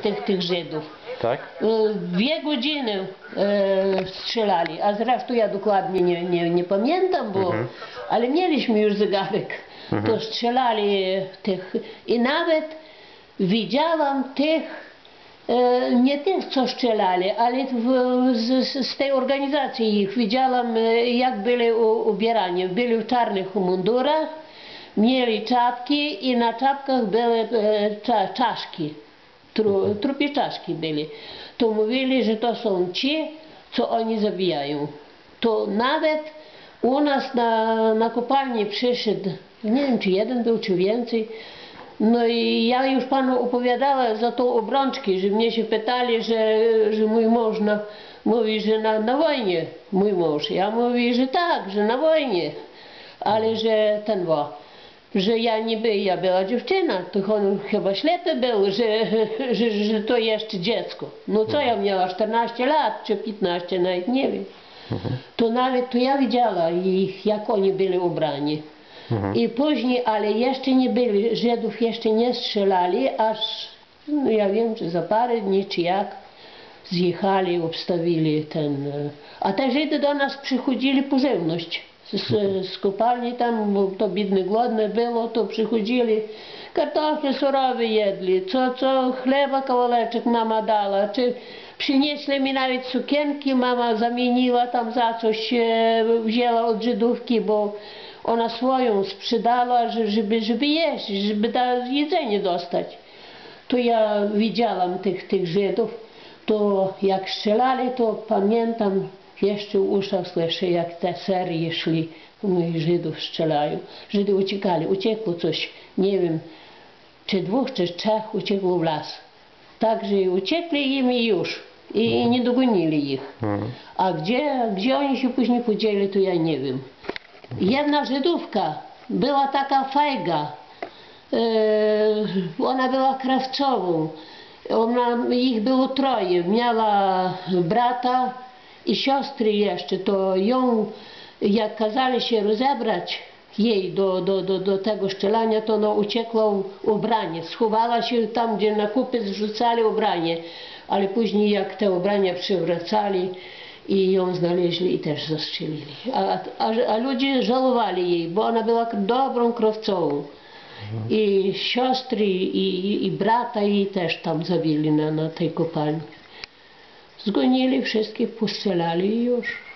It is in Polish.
tych Żydów. Tak? 2 godziny strzelali, a zresztą ja dokładnie nie pamiętam, bo, ale mieliśmy już zegarek. To strzelali tych i nawet widziałam tych, nie tych, co strzelali, ale z tej organizacji ich widziałam, jak byli ubierani. Byli w czarnych mundurach, mieli czapki i na czapkach były czaszki, trupie czaszki byli. To mówili, że to są ci, co oni zabijają. To nawet u nas na kopalni przyszedł, nie wiem, czy jeden był, czy więcej. No i ja już panu opowiadała za tą obrączki, że mnie się pytali, że mój mąż mówi, że na wojnie mój mąż. Ja mówię, że tak, że na wojnie, ale że że ja była dziewczyna, to on chyba ślepy był, że to jeszcze dziecko. No co ja miała, 14 lat czy 15, nawet nie wiem. To ja widziała ich, jak oni byli ubrani. I później, ale jeszcze nie byli, Żydów jeszcze nie strzelali, aż, no ja wiem, czy za parę dni, czy jak, zjechali, obstawili a te Żydy do nas przychodzili po żywność. Z kopalni tam, bo to biedne, głodne było, to przychodzili, kartofle surowe jedli, co chleba kawałeczek mama dała, czy przynieśli mi nawet sukienki, mama zamieniła tam za coś, wzięła od Żydówki, bo ona swoją sprzedała, żeby jeść, żeby jedzenie dostać. To ja widziałam tych Żydów, to jak strzelali, to pamiętam, jeszcze w uszach słyszę, jak te serie szli, Żydów strzelają. Żydy uciekali, uciekło coś, nie wiem, czy 2 czy 3 uciekło w las. Także uciekli im i już, i nie dogonili ich. A gdzie oni się później podzieli, to ja nie wiem. Jedna Żydówka była taka fajga, ona była krawcową, ich było 3, miała brata i siostry jeszcze, to ją, jak kazali się rozebrać jej do tego strzelania, to ona uciekła w ubranie, schowała się tam, gdzie na kupy zrzucali ubranie, ale później jak te ubrania przywracali i ją znaleźli i też zastrzelili. A ludzie żałowali jej, bo ona była dobrą krawcową. I siostry, i brata jej też tam zabili na tej kopalni. Zgonili wszystkich, postrzelali i już.